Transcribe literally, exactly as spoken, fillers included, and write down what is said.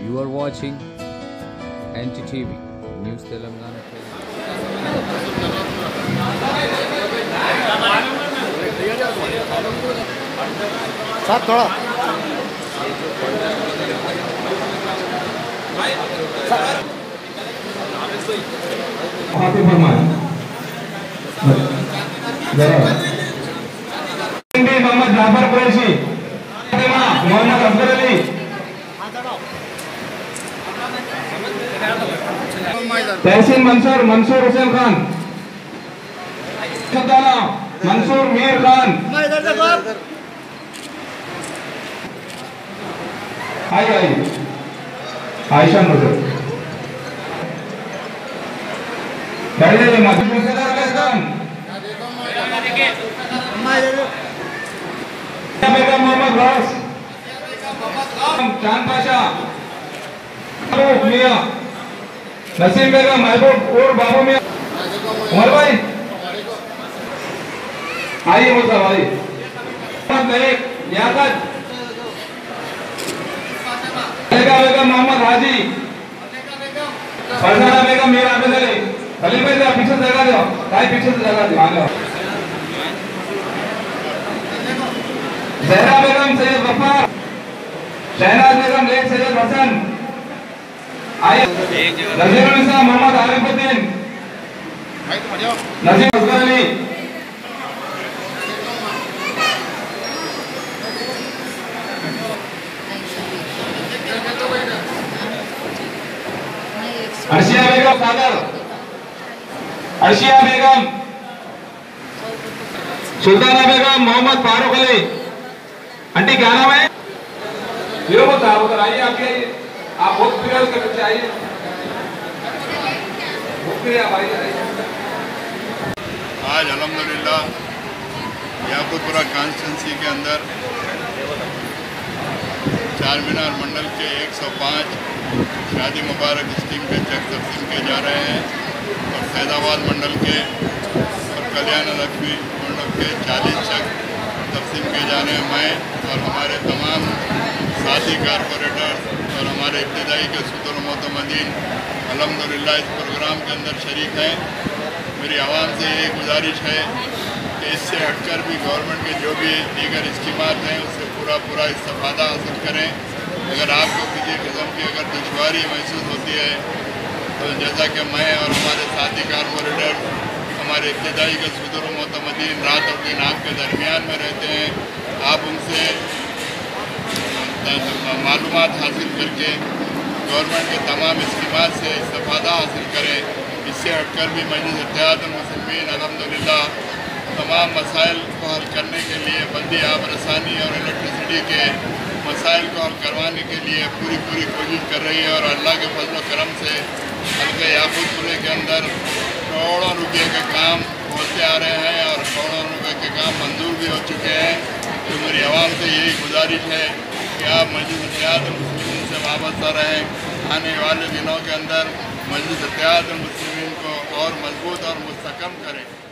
You are watching N T T V News Telangana. साथ थोड़ा मोहम्मद जाफर कुरैशी, मोहम्मद अफजल अली, तहसीन मंसूर मंसूर हुसैन खान, मंसूर मीर खान, आई आई आयशा नजर पहले बेगम मोहम्मद गौस, चांद पाशा, मियां नसीम बेगम, महबूब और बाबू मियां, उमर भाई आइए मुझे भाई लियाकत, बेगम मोहम्मद हाजी, फरजाना बेगम, मीर आबिद अली, खलील भाई जरा पीछे से जगह दो, भाई पीछे से जगह दो, आगे जहरा बेगम, सैयद गफ्फार, शहनाज बेगम, लेक सैयद हसन, आइए नजीरुन्निसा मोहम्मद आरिफुद्दीन, नजीम असगर अली, अर्शिया बेगम सागर, अर्शिया बेगम, सुल्ताना बेगम, मोहम्मद फारूक अली, आंटी क्या नाम है? हीरो बता उधर आइए, आप आइए, आप बहुत प्रिय उसके पीछे आइए, बहुत प्रिय आप आइए। आज अल्हम्दुलिल्लाह याकूतपुरा कॉन्स्टिट्यूंसी के अंदर चार मीनार मंडल के एक सौ पाँच शादी मुबारक स्कीम के चेक तकसीम किए जा रहे हैं और फैदाबाद मंडल के और कल्याण लक्ष्मी मंडल के चालीस चेक तकसीम किए जा रहे हैं। मैं और हमारे तमाम साथी कारपोरेटर और हमारे इब्तदाई के सदर मोतमदीन अल्हम्दुलिल्लाह इस प्रोग्राम के अंदर शरीक हैं। मेरी आवाम से ये गुजारिश है कि इससे हटकर भी गवर्नमेंट के जो भी दीगर स्कीमात हैं उससे पूरा पूरा इस्तेफादा हासिल करें। अगर आपको किसी किस्म की अगर दुश्वारी महसूस होती है तो जैसा कि मैं और हमारे साथी कारपोरेटर हमारे इब्तदाई के सदर मोतमदीन रात और दिन आपके दरमियान में रहते हैं, आप उनसे मालूमात हासिल करके गवर्नमेंट के तमाम स्कीमात से इस्तेफादा हासिल करें। इससे हटकर भी मजलिस इत्तेहादुल मुस्लिमीन अल्हम्दुलिल्लाह तमाम मसाइल को हल करने के लिए बंदी आब रसानी और इलेक्ट्रिसिटी के मसाइल को हल करवाने के लिए पूरी पूरी कोशिश कर रही है और अल्लाह के फजल करम से हल्के याकूतपुरे के अंदर करोड़ों रुपये के काम होते आ रहे हैं और करोड़ों रुपये के काम मंजूर भी हो चुके हैं। तो मेरी आवाम से यही गुजारिश है कि आप मजलिस इत्तेहादुल मुस्लिमीन से वाबस्ता रहें। आने वाले दिनों के अंदर मजलिस इत्तेहादुल मुस्लिमीन को और मजबूत और मुस्तहकम करें।